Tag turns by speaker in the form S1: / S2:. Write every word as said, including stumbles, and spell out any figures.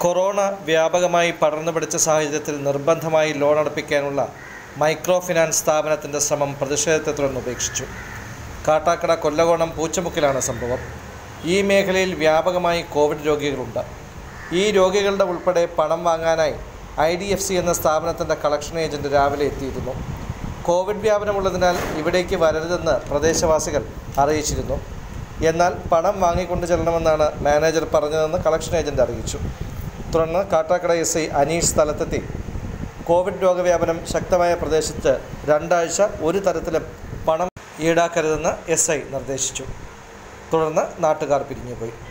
S1: Corona വ്യാപകമായി പടർന്നു പിടിച്ച സാഹചര്യത്തിൽ നിർബന്ധമായി ലോൺ അടപ്പിക്കാനുള്ള മൈക്രോ ഫിനാൻസ് സ്ഥാപനത്തിൻ്റെ ശ്രമം പ്രതിഷേധത്തെ തുടർന്ന് ഉപേക്ഷിച്ചു. കാട്ടാക്കട കൊല്ലകോണം പൂച്ചമുക്കിലാണ് സംഭവം. ഈ മേഖലയിൽ വ്യാപകമായി കോവിഡ് രോഗികളുണ്ട്. ഈ രോഗികളുടെ ഉൾപ്പെടെ പണം വാങ്ങാനായി ഐ ഡി എഫ് സി എന്ന സ്ഥാപനത്തിൻ്റെ കളക്ഷൻ ഏജൻറ്റ് രാവിലെ എത്തിയിരുന്നു. കോവിഡ് വ്യാപനമുള്ളതിനാൽ ഇവിടേക്ക് വരരുതെന്ന് പ്രദേശവാസികൾ അറിയിച്ചിരുന്നു. എന്നാൽ പണം വാങ്ങിക്കൊണ്ട് ചെല്ലണമെന്നാണ് മാനേജർ പറഞ്ഞതെന്ന് കളക്ഷൻ ഏജൻറ്റ് അറിയിച്ചു. തുടർന്ന് കാട്ടാക്കട എസ് ഐ അനീഷ് സ്ഥലത്തെത്തി കോവിഡ് രോഗവ്യാപനം ശക്തമായ പ്രദേശത്ത് രണ്ടാഴ്ച ഒരു തരത്തിലും പണം ഈടാക്കരുതെന്ന് എസ് ഐ നിർദ്ദേശിച്ചു. തുടർന്ന് നാട്ടുകാർ പിരിഞ്ഞുപോയി.